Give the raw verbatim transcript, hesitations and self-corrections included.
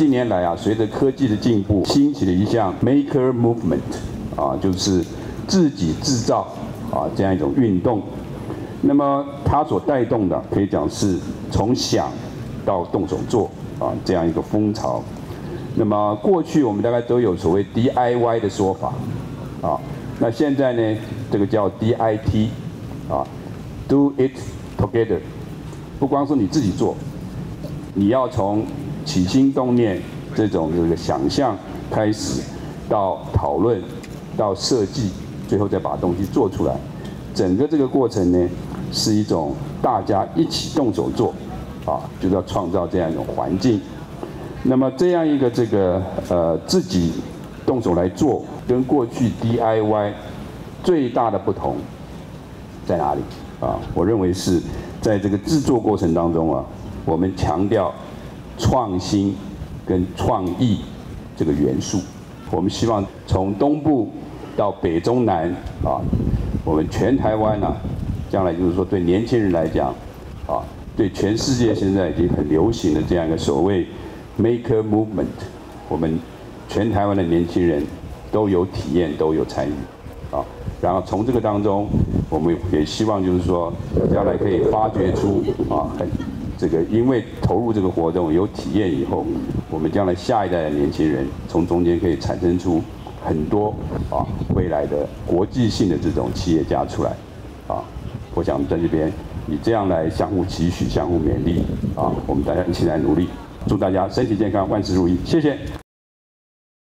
近年来啊，随着科技的进步，兴起了一项 Maker Movement， 啊，就是自己制造啊这样一种运动。那么它所带动的，可以讲是从想到动手做啊这样一个风潮。那么过去我们大概都有所谓 D I Y 的说法，啊，那现在呢，这个叫 D I T， 啊 ，Do it together。不光是你自己做，你要从起心动念这种这个想象开始，到讨论，到设计，最后再把东西做出来。整个这个过程呢，是一种大家一起动手做，啊，就是要创造这样一种环境。那么这样一个这个呃自己动手来做，跟过去 D I Y 最大的不同在哪里啊？我认为是在这个制作过程当中啊，我们强调创新跟创意这个元素。我们希望从东部到北中南啊，我们全台湾啊，将来就是说对年轻人来讲啊，对全世界现在已经很流行的这样一个所谓 Maker Movement， 我们全台湾的年轻人都有体验，都有参与啊。然后从这个当中，我们也希望就是说，将来可以发掘出啊，很这个因为投入这个活动有体验以后，我们将来下一代的年轻人从中间可以产生出很多啊未来的国际性的这种企业家出来啊。我想在这边以这样来相互期许、相互勉励啊，我们大家一起来努力。祝大家身体健康，万事如意，谢谢。